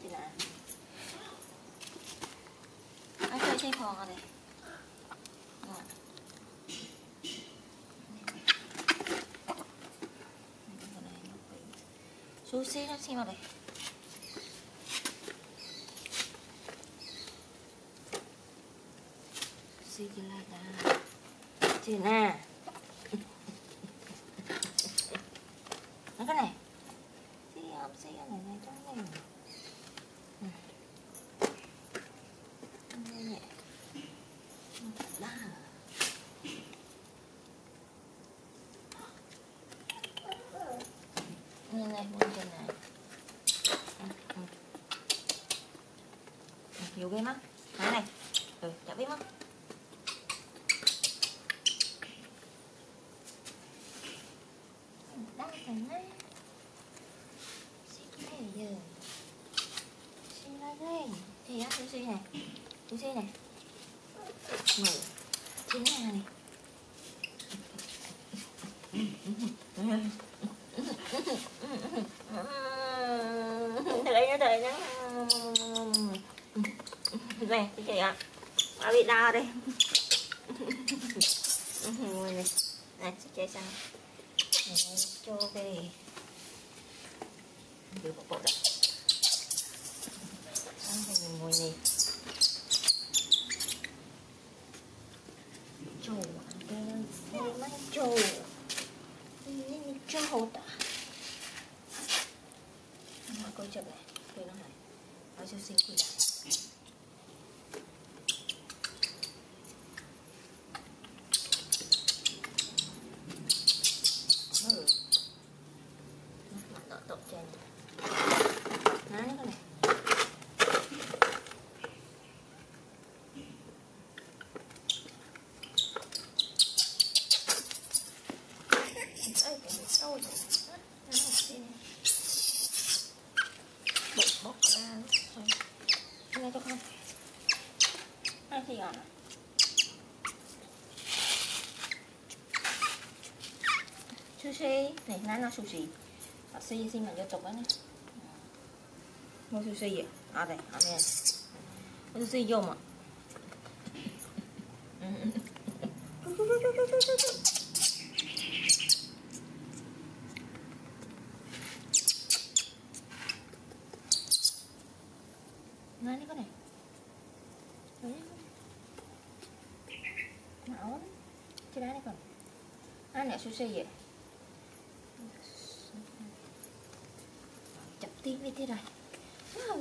chị nè. Ai chơi chơi phòng à đây. Sushi nó xem vào đây. Sushi chị lại đã. Chị nè. Nó cái này. Chị ôm xí cái này này trong này. Nhẹ. Đá. Này buông chân này. Nhiều game á. Cái này. Chả biết mất. Đá thành đấy. Xích này giờ. Xích ra đây. Thì á, sushi này. Sushi này. Mở. Chín này này. Đây nhá. Này, chị ạ. Bà bị đau đây. Ngồi này. Này, chị chơi sao? Cho cái đưa vào bộ đây. Xong rồi mình ngồi này. Trồ, cái máy trồ. Trồ ta. Nó coi chậm này, coi nó này. Nó cho xin quy lại. Nó tọt trên. Nó cái này. Sâu rồi. Bốc ra thôi. Nghe cho con. Hai thì ạ. Sushi này nó sushi. Sushi xin mà vô tục đó nha. Mua sushi vậy? À đây, ở đây. Sushi vô mà. Nói đi con này. Mạo lắm. Cái đá này còn. Nè sushi vậy. Chập tim đi thế này. Wow.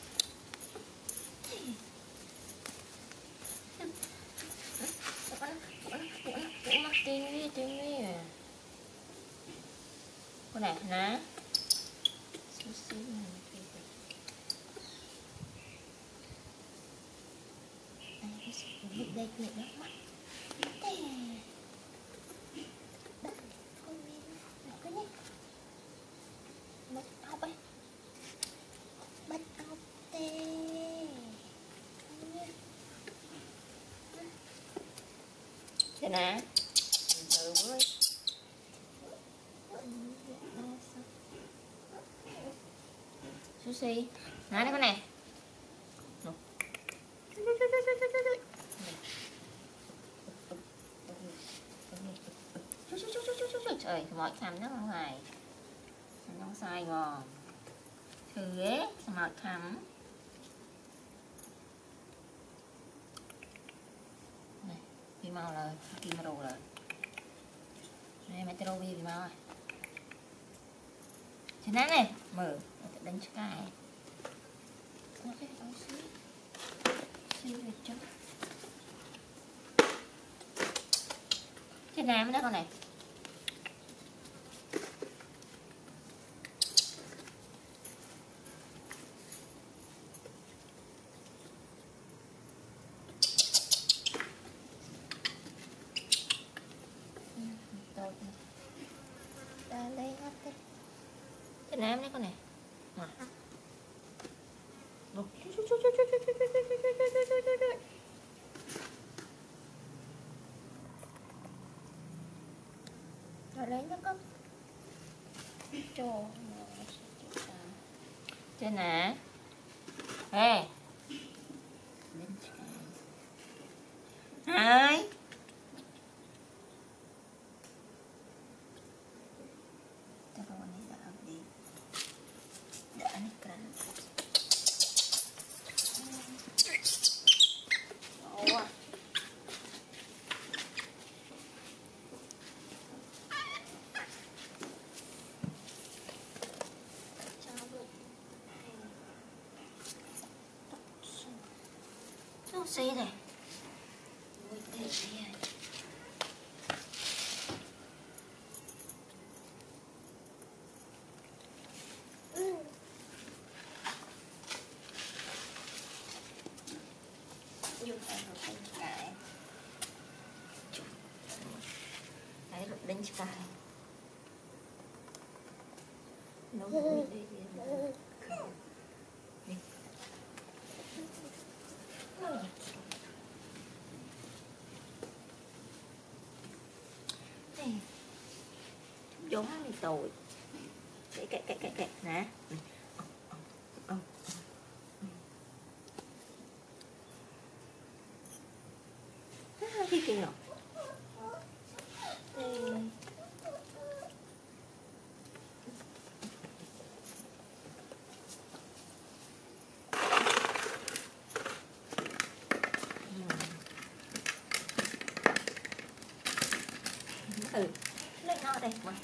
Con này ná. Sushi này. Đây này nó mắt. Thế nè. Từ với. Sushi. Nè đây con này. Trời, mọi cam rất là ngoài. Nó sai ngon. Thử ghế, mọi cam. Này, vì màu là kim rô rồi. Này, mày trâu vì màu à. Thế này, mở, đánh cho cái. Nó cái áo xí. Xí về cho. Thế này mới đó con này. Cái nam đấy con này. Rồi lấy nó con. Trên nè. Ê. Hai. Sushi này. Đấy, đánh cái nấu đi. Giống thì tồi. Kệ nè. Cái kia rồi. Lấy nó đây mà.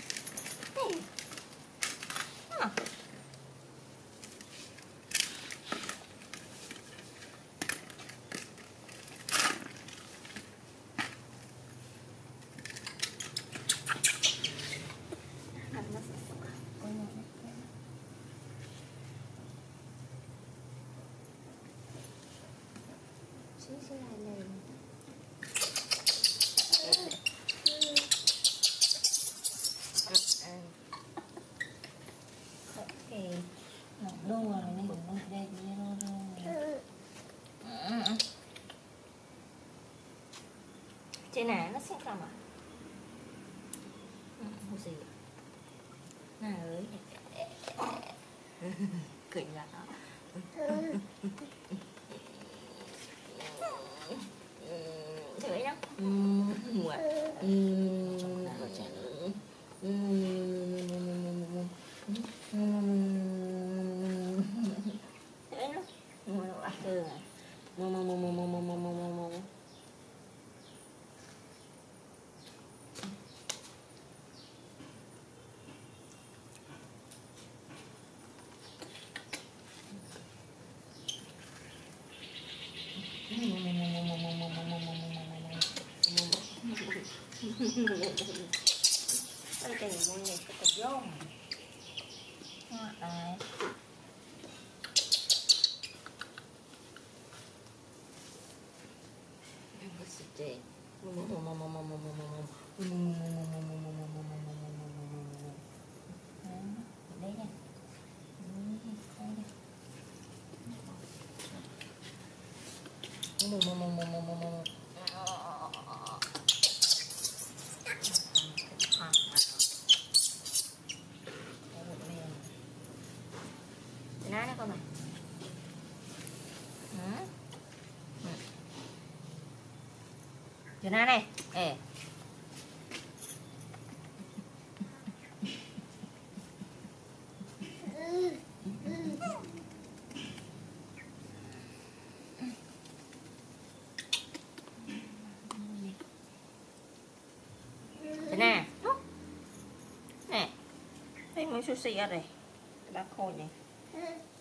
Sẽ lại lên. Đô rồi này cũng nó đẹp như đô. Trên này nó sẽ làm à? Không gì. Nào ơi. Cười là đó. Thử nhá. Mùa. Đây cái môi này cái cục vô. Đây. Đây. Đây nha. Nè con này. Giờ này. Ê. Nè. Nè. Đây mới sushi ở đây. Bác khôi này.